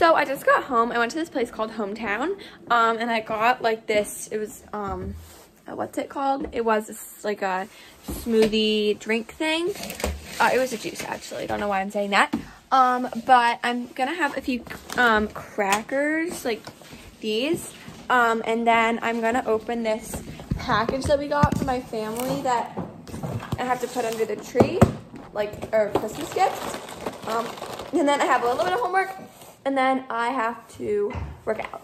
So I just got home. I went to this place called Hometown, and I got like this. It was what's it called? It was this, like a smoothie drink thing. It was a juice actually. Don't know why I'm saying that. But I'm gonna have a few crackers like these, and then I'm gonna open this package that we got for my family that I have to put under the tree, like our Christmas gift. And then I have a little bit of homework, and then I have to work out.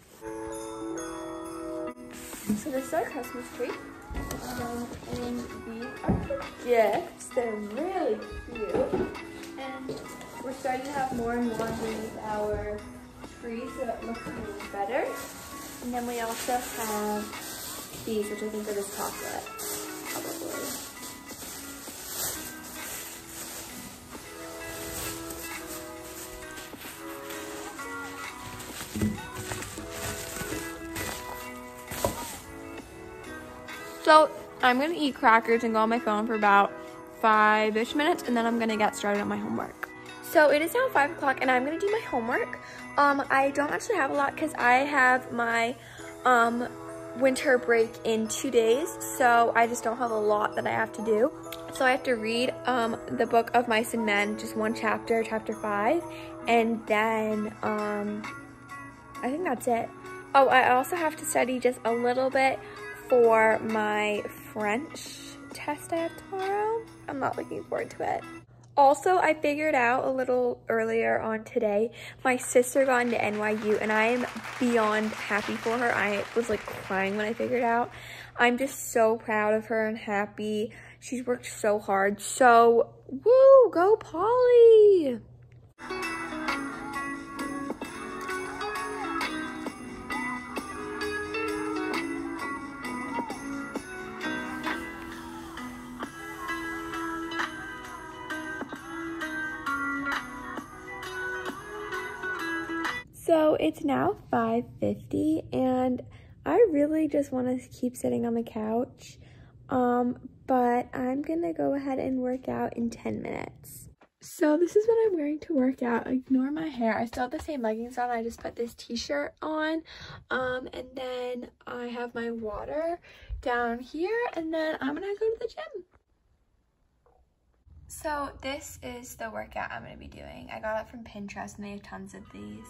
So this is our Christmas tree, and these are the gifts. They're really cute, and we're starting to have more and more underneath our tree, so it looks even better. And then we also have these, which I think are just chocolate, probably. So I'm gonna eat crackers and go on my phone for about 5-ish minutes, and then I'm gonna get started on my homework. So it is now 5 o'clock and I'm gonna do my homework. I don't actually have a lot because I have my winter break in 2 days, so I just don't have a lot that I have to do. So I have to read the book of Mice and Men, just one chapter, chapter 5, and then I think that's it. Oh, I also have to study just a little bit for my French test I have tomorrow. I'm not looking forward to it. Also, I figured out a little earlier on today, my sister got into NYU and I am beyond happy for her. I was like crying when I figured out. I'm just so proud of her and happy. She's worked so hard. So, woo, go Polly! So it's now 5:50 and I really just want to keep sitting on the couch, but I'm gonna go ahead and work out in 10 minutes. So this is what I'm wearing to work out. Ignore my hair. I still have the same leggings on. I just put this t-shirt on, and then I have my water down here, and then I'm gonna go to the gym. So this is the workout I'm gonna be doing. I got it from Pinterest and they have tons of these.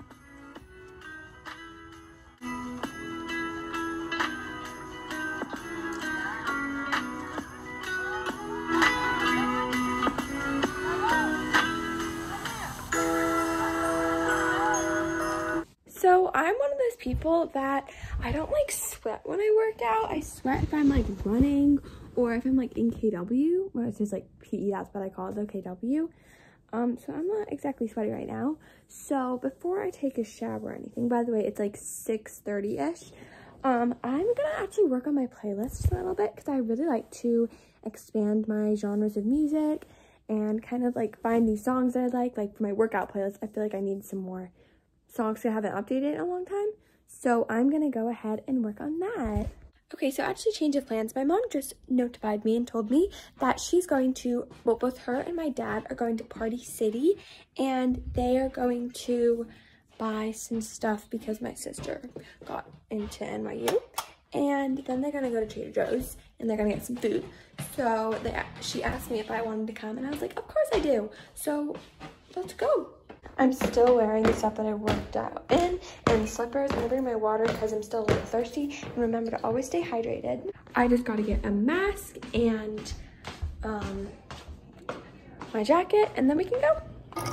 So I'm one of those people that I don't like sweat when I work out. I sweat if I'm like running or if I'm like in KW, where it's just like PE, that's what I call it, the KW. So I'm not exactly sweaty right now. So before I take a shower or anything, by the way, it's like 6:30-ish. I'm gonna actually work on my playlist a little bit because I really like to expand my genres of music and kind of like find these songs that I like for my workout playlist. I feel like I need some more songs because I haven't updated in a long time. So I'm gonna go ahead and work on that. Okay, so actually change of plans. My mom just notified me and told me that she's going to, well, both her and my dad are going to Party City and they are going to buy some stuff because my sister got into NYU. And then they're gonna go to Trader Joe's and they're gonna get some food. So she asked me if I wanted to come and I was like, of course I do. So let's go. I'm still wearing the stuff that I worked out in and slippers. I'm gonna bring my water because I'm still a little thirsty. And remember to always stay hydrated. I just gotta get a mask and my jacket and then we can go.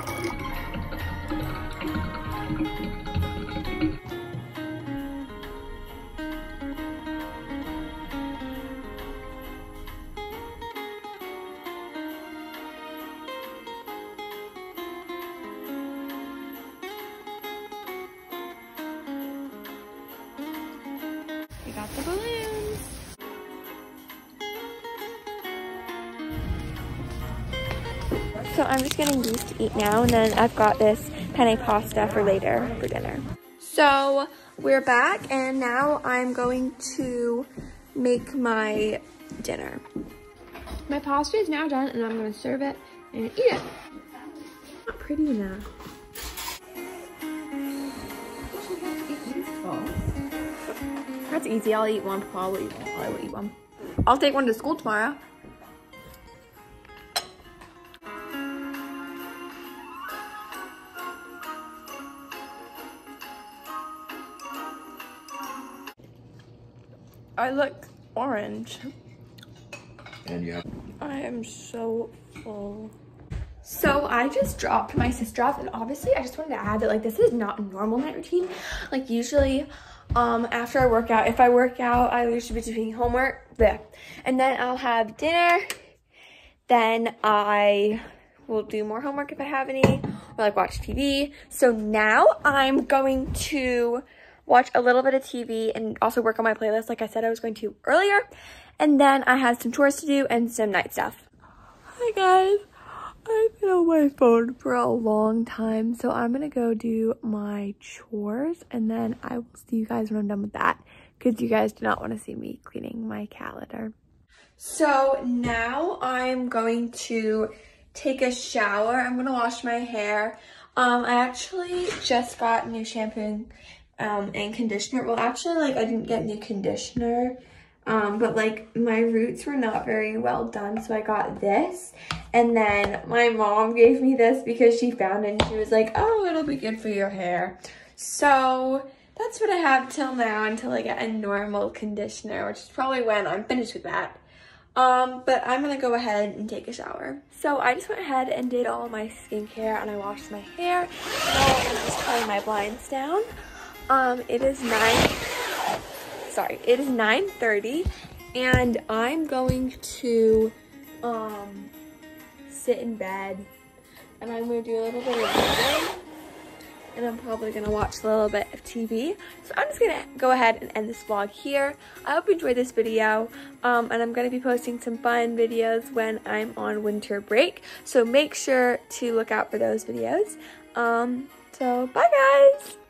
We got the balloons. So I'm just getting these to eat now, and then I've got this penne pasta for later for dinner. So we're back, and now I'm going to make my dinner. My pasta is now done, and I'm going to serve it and eat it. Not pretty enough. That's easy. I'll eat one. Probably will eat one. I'll take one to school tomorrow. I look orange. And you have. I am so full. So I just dropped my sister off, and obviously I just wanted to add that like this is not a normal night routine. Like usually after I work out, if I work out, I usually be doing homework there, and then I'll have dinner, then I will do more homework if I have any, or like watch TV. So now I'm going to watch a little bit of TV and also work on my playlist like I said I was going to earlier, and then I have some chores to do and some night stuff. Hi guys, I've been on my phone for a long time, so I'm gonna go do my chores and then I will see you guys when I'm done with that, because you guys do not want to see me cleaning my calendar. So now I'm going to take a shower. I'm gonna wash my hair. I actually just got new shampoo and conditioner. Well, actually, like I didn't get new conditioner, but like my roots were not very well done, so I got this. And then my mom gave me this because she found it and she was like, oh, it'll be good for your hair. So that's what I have till now until I get a normal conditioner, which is probably when I'm finished with that. But I'm gonna go ahead and take a shower. So I just went ahead and did all my skincare and I washed my hair. Now I'm just pulling my blinds down. It is 9:30 and I'm going to sit in bed and I'm going to do a little bit of reading and I'm probably going to watch a little bit of TV. So I'm just going to go ahead and end this vlog here. I hope you enjoyed this video, and I'm going to be posting some fun videos when I'm on winter break, so make sure to look out for those videos. So bye guys!